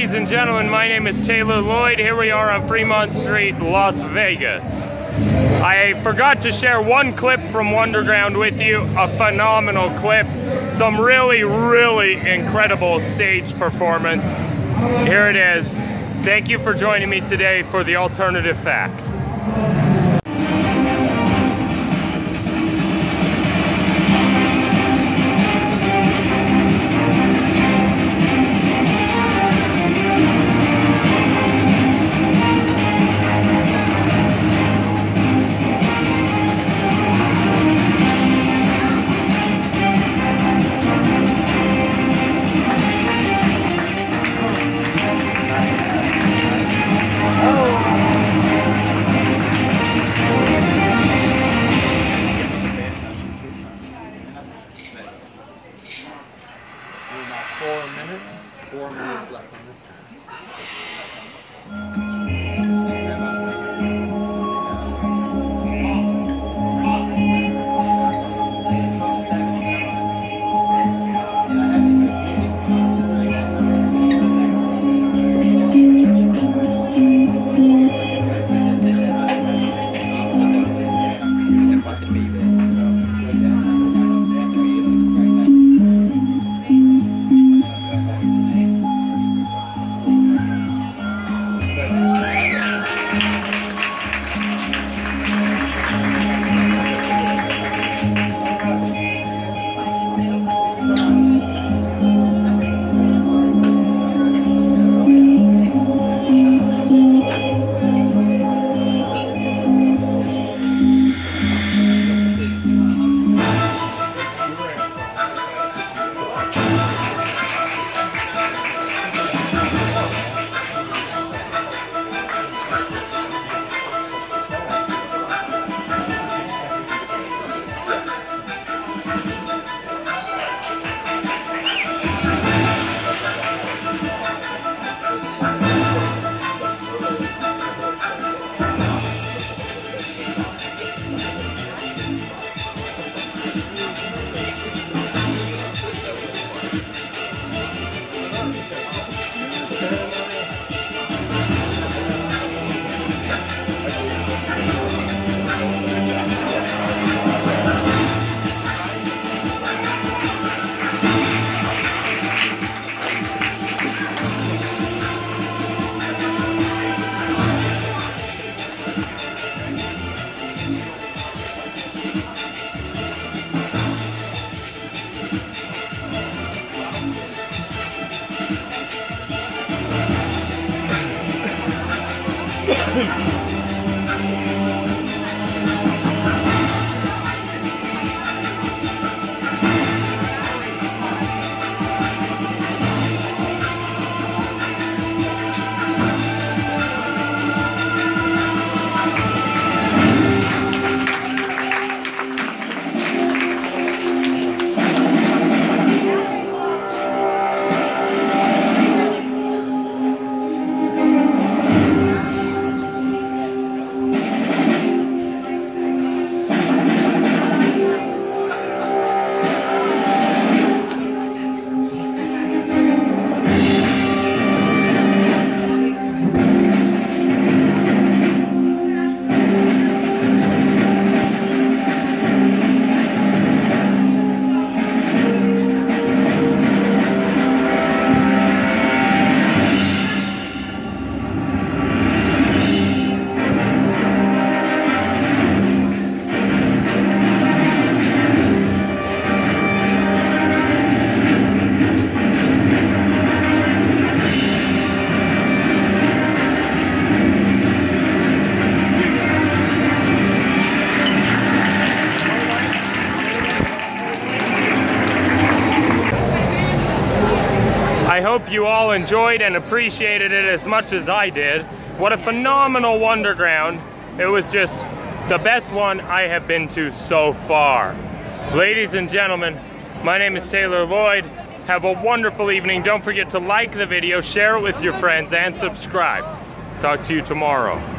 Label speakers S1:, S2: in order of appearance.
S1: Ladies and gentlemen, my name is Taylor Lloyd. Here we are on Fremont Street, Las Vegas. I forgot to share one clip from Wonderground with you, a phenomenal clip. Some really incredible stage performance. Here it is. Thank you for joining me today for the Alternative Facts.
S2: About 4 minutes left on this.
S1: I hope you all enjoyed and appreciated it as much as I did. What a phenomenal Wonderground. It was just the best one I have been to so far. Ladies and gentlemen, my name is Taylor Lloyd. Have a wonderful evening. Don't forget to like the video, share it with your friends, and subscribe. Talk to you tomorrow.